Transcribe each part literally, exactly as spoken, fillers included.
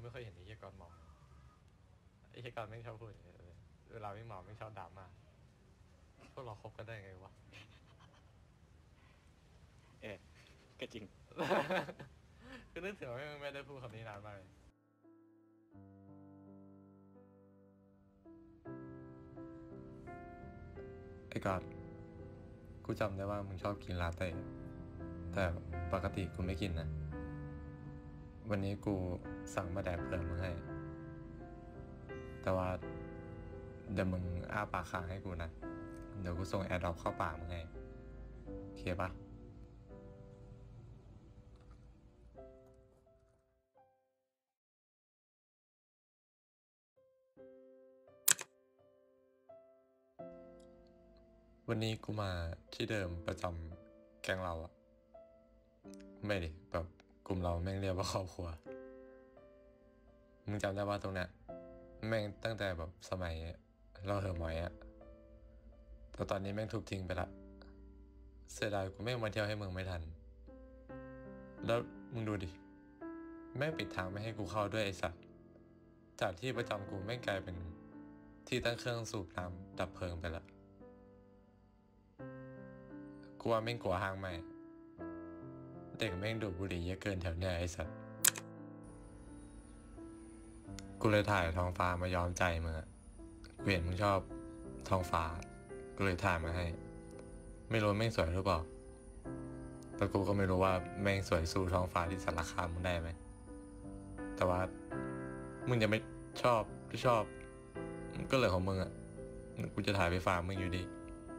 ไม่เคยเห็นไอ้เหี้ยก่อนหมอไอ้เหี้ยก่อนไม่ชอบพูดอย่างเงี้ยเวลาไม่หมอไม่ชอบด่ามาพวกเราคบกันได้ไงวะเออก็จริงคือนึกถึงว่าไม่ได้พูดคำนี้นานมากเลยไอ้ก่อนกูจำได้ว่ามึงชอบกินลาเต้แต่ปกติกูไม่กินนะวันนี้กูสั่งมาแดกเผื่อมึงให้แต่ว่าเดี๋ยวมึงอ้าปากค้างให้กูนะเดี๋ยวกูส่งแอร์ดรอปเข้าปากมึงให้โอเคปะวันนี้กูมาที่เดิมประจำแก๊งเราอะไม่ดิแบบกลุ่มเราแม่งเรียกว่าครอบครัวมึงจำได้ว่าตรงเนี้ยแม่งตั้งแต่แบบสมัยเราเหอะหมอยอะแต่ตอนนี้แม่งทุบทิ้งไปละเสียดายกูแม่งมาเที่ยวให้มึงไม่ทันแล้วมึงดูดิแม่งปิดทางไม่ให้กูเข้าด้วยไอ้สัสจากที่ประจำกูแม่งกลายเป็นที่ตั้งเครื่องสูบน้ำดับเพลิงไปละกูว่าแม่งกลัวห้างใหม่เด็กแม่งดูดบุหรี่เยอะเกินแถวเนี้ยไอ้สัสกูเลยถ่ายท้องฟ้ามายอมใจมึงอะกูเห็นมึงชอบท้องฟ้ากูเลยถ่ายมาให้ไม่รู้แม่งสวยหรือเปล่าแต่กูก็ไม่รู้ว่าแม่งสวยสู้ท้องฟ้าที่สารคามมึงได้ไหมแต่ว่ามึงจะไม่ชอบหรือชอบก็เรื่องของมึงอะกูจะถ่ายไปฝากมึงอยู่ดี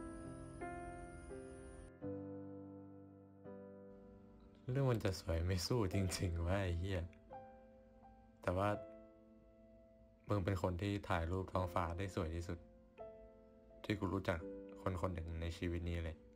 เรื่องมันจะสวยไม่สู้จริงๆว่าไอ้เหี้ยแต่ว่ามึงเป็นคนที่ถ่ายรูปท้องฟ้าได้สวยที่สุดที่กูรู้จักคนคนหนึ่งในชีวิตนี้เลย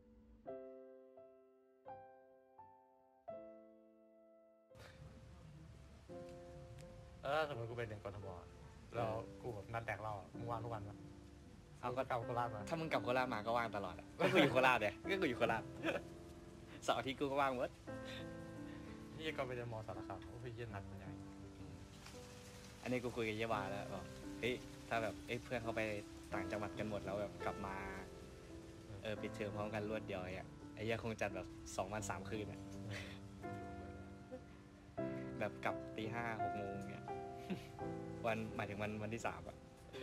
เออสมมติกูเป็นเด็กกทมแล้วกูแบบนัดแดกเรามึงว่างทุกวันปะเอาก็กลับโคราชมาถ้ามึงกลับโคราชมาก็ว่างตลอดอ่ะก็กูอยู่โคราชเลยก็กูอยู่โคราชเสาร์อาทิตย์กูก็ว่างหมดนี่ก็ไปเรียนมอสารคามโอ้ยเย็นนัดมันใหญ่อันนี้กูคุยกับเยวาแล้วบอกเฮ้ยถ้าแบบเอ้ยเพื่อนเขาไปต่างจังหวัดกันหมดแล้วแบบกลับมาเออปิดเทอมพร้อมกันรวดเดียวอ่ะไอ้เหี้ยคงจัดแบบสองวันสามคืนอ่ะแบบกลับตีห้าหกโมงเนี่ยวันหมายถึงวันวันที่สามอ่ะ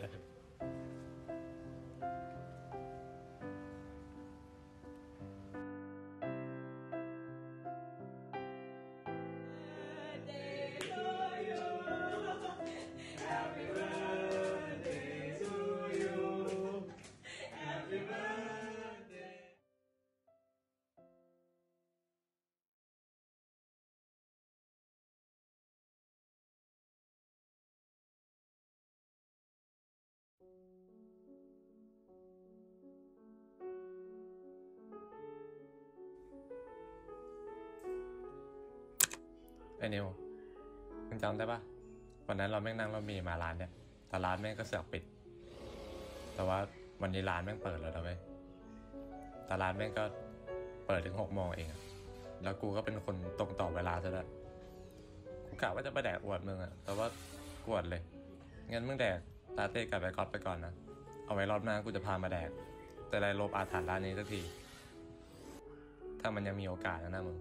ไอ้นิวมึงจำได้ปะวันนั้นเราแม่งนั่งรถเมล์มาร้านเนี่ยแต่ร้านแม่งก็เสือกปิดแต่ว่าวันนี้ร้านแม่งเปิดแล้วนะเว้ยแต่ร้านแม่งก็เปิดถึงหกโมงเองอะแล้วกูก็เป็นคนตรงต่อเวลาซะด้วยกูกะว่าจะไปแดกอวดมึงอะแต่ว่ากวดเลยงั้นมึงแดกลาเต้กับไบคอนไปก่อนนะเอาไว้รอบหน้ากูจะพามาแดกแต่ไรลบอาถรรพ์ร้านนี้สักทีถ้ามันยังมีโอกาสนะนะมึง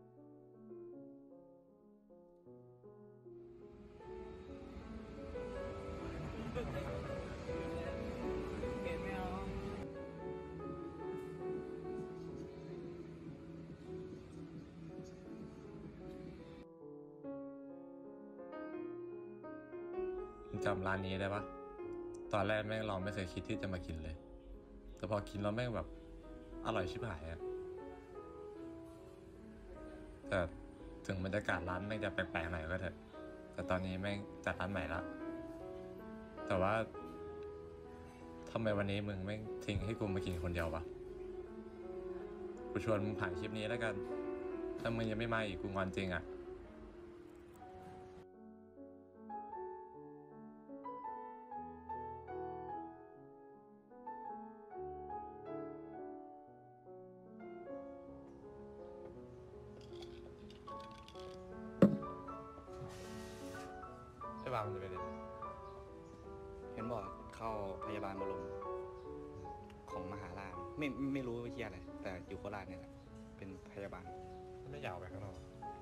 จำร้านนี้ได้ปะตอนแรกแม่งเราไม่เคยคิดที่จะมากินเลยแต่พอกินแล้วแม่งแบบอร่อยชิบหายอะแต่ถึงบรรยากาศร้านแม่งจะแปลกๆหน่อยก็เถอะแต่ตอนนี้แม่งจัดร้านใหม่ละแต่ว่าทำไมวันนี้มึงแม่งทิ้งให้กูมากินคนเดียววะกูชวนมึงผ่านคลิปนี้แล้วกันถ้ามึงยังไม่มาอีกกูงอนจริงอะบาลมันจะไปเรียนเห็นบอกเข้าพยาบาลบรมของมหาราชไม่ไม่รู้วิทยาอะไรแต่อยู่โคราชเนี่ยแหละเป็นพยาบาลไม่อยากไปข้างนอก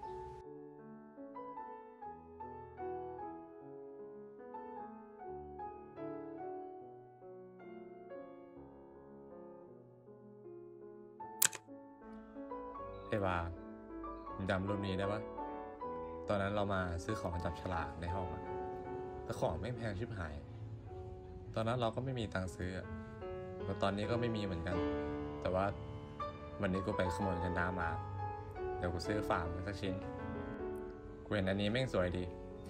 เฮ้ยบามึงจำรูปนี้ได้ปะตอนนั้นเรามาซื้อของจับฉลากในห้องอะแต่ของไม่งแพงชิบหาย ตอนนั้นเราก็ไม่มีตังค์ซื้ออะแต่ตอนนี้ก็ไม่มีเหมือนกัน แต่ว่าวันนี้กูไปขโมยกันน้ามา เดี๋ยวกูซื้อฝากมันสักชิ้น กูเห็นอันนี้แม่งสวยดี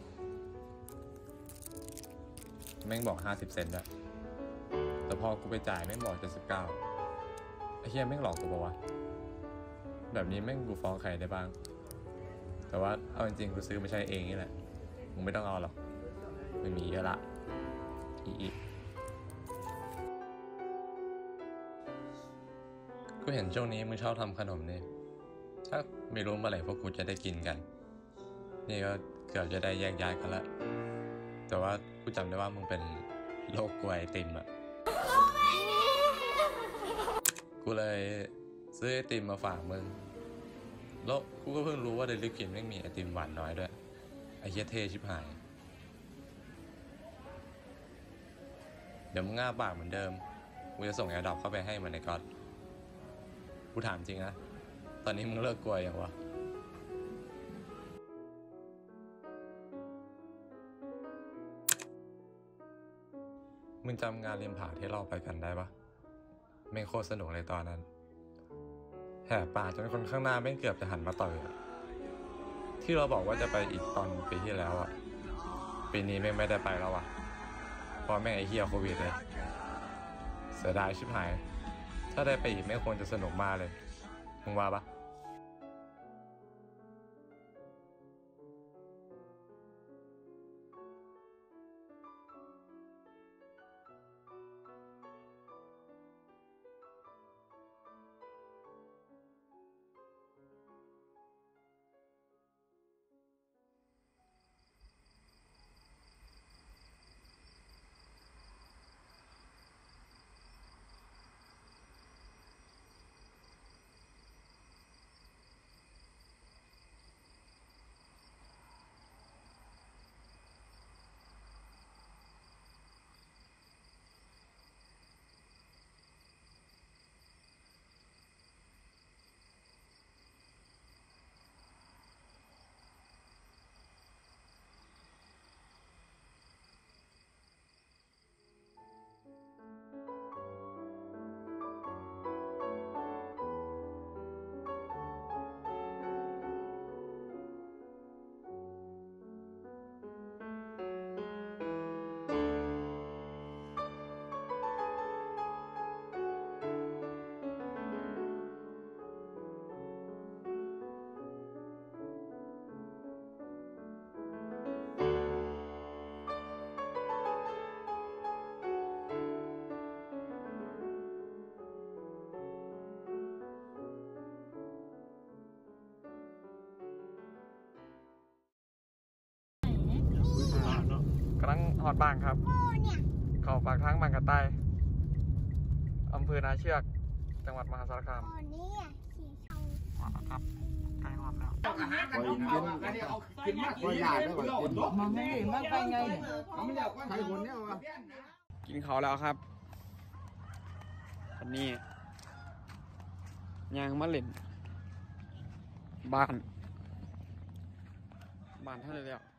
แม่งบอกห้าสิบเซนต์ด้วยแต่พอกูไปจ่ายแม่งบอกเจ็ดสิบเก้าไอ้เหี้ยแม่งหลอกกูปะวะ แบบนี้แม่งกูฟ้องใครได้บ้าง แต่ว่าเอาจริงๆกูซื้อมาใช้เองนี่แหละ มึงไม่ต้องเอาหรอกไม่มีเยอะละอีอีกูเห็นช่วงนี้มึงชอบทำขนมนี่ถ้าไม่รู้เมื่อไหร่พวกกูจะได้กินกัน นี่ก็เกือบจะได้แยกย้ายกันละแต่ว่ากูจำได้ว่ามึงเป็นโรคกลัวไอติมอ่ะ กูเลยซื้อไอติมมาฝากมึง แล้วกูก็เพิ่งรู้ว่าเดลิคินไม่มีไอติมหวานน้อยด้วย ไอเหี้ยเท่ชิบหาย เดี๋ยวมึงง่าปากเหมือนเดิม กูจะส่งแอร์ดรอปเข้าไปให้มันในก๊อตกูถามจริงนะ ตอนนี้มึงเลิกกลัวยังวะ มึงจำงานริมผาที่เราไปกันได้ปะแม่งโคตรสนุกเลยตอนนั้น แหกปากจนคนข้างหน้าแม่งเกือบจะหันมาต่อยอะที่เราบอกว่าจะไปอีกตอนปีที่แล้วอะปีนี้แม่งไม่ได้ไปแล้วอะเพราะแม่งไอ้เหี้ยโควิดเลยเสียดายชิบหาย ถ้าได้ไปอีกแม่งควรจะสนุกมากเลย มึงว่าปะกำลังหอดบางครับ เข้าปากทางบางกระต่ายอำเภอนาเชือก จังหวัดมหาสารคามหอดแล้วครับใกล้หอดแล้วมันไม่มันไปไงกินเขาแล้วครับวันนี้ยางมะเล่นบ้านบ้านเท่าไหร่แล้ว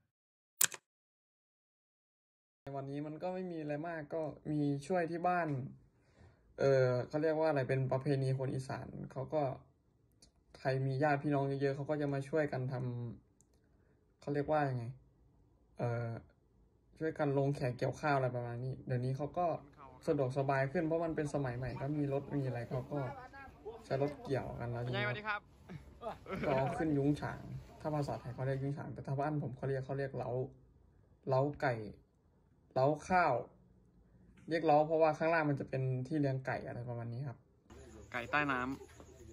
วันนี้มันก็ไม่มีอะไรมากก็มีช่วยที่บ้านเออเขาเรียกว่าอะไรเป็นประเพณีคนอีสานเขาก็ใครมีญาติพี่น้องเยอะๆเขาก็จะมาช่วยกันทำเขาเรียกว่ายังไงเออช่วยกันลงแขกเกี่ยวข้าวอะไรประมาณนี้เดี๋ยวนี้เขาก็สะดวกสบายขึ้นเพราะมันเป็นสมัยใหม่ก็มีรถมีอะไรเขาก็ใช้รถเกี่ยวกันแล้วทีนี้ก็ขึ้นยุ้งฉางถ้าภาษาไทยเขาเรียกยุ้งฉางแต่ถ้าบ้านผมเขาเรียกเขาเรียกเล้าเล้าไก่เล้าข้าวเรียกเล้าเพราะว่าข้างล่างมันจะเป็นที่เลี้ยงไก่อะไรประมาณนี้ครับไก่ใต้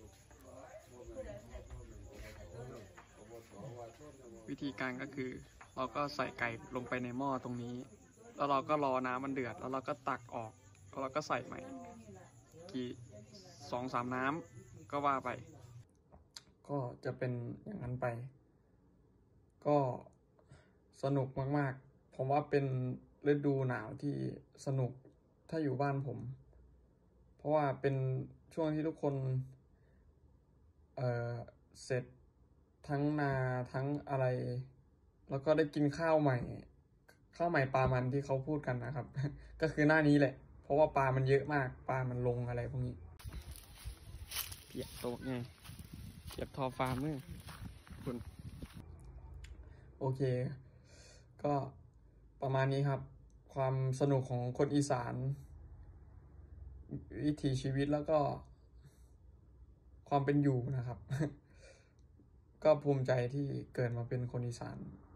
น้ำวิธีการก็คือเราก็ใส่ไก่ลงไปในหม้อตรงนี้ แล้วเราก็รอน้ำมันเดือด แล้วเราก็ตักออกแล้วเราก็ใส่ใหม่กี่สองสามน้ำก็ว่าไป ก็จะเป็นอย่างนั้นไป ก็สนุกมากๆผมว่าเป็นฤดูหนาวที่สนุกถ้าอยู่บ้านผม เพราะว่าเป็นช่วงที่ทุกคนเอ่อเสร็จทั้งนาทั้งอะไร แล้วก็ได้กินข้าวใหม่ ข้าวใหม่ปลามันที่เขาพูดกันนะครับ ก็คือหน้านี้แหละ เพราะว่าปลามันเยอะมากปลามันลงอะไรพวกนี้เปียกโตไงเปียกทอฟาร์มเมอร์คุณโอเค ก็ประมาณนี้ครับ ความสนุกของคนอีสาน วิถีชีวิตแล้วก็ความเป็นอยู่นะครับ ก็ภูมิใจที่เกิดมาเป็นคนอีสาน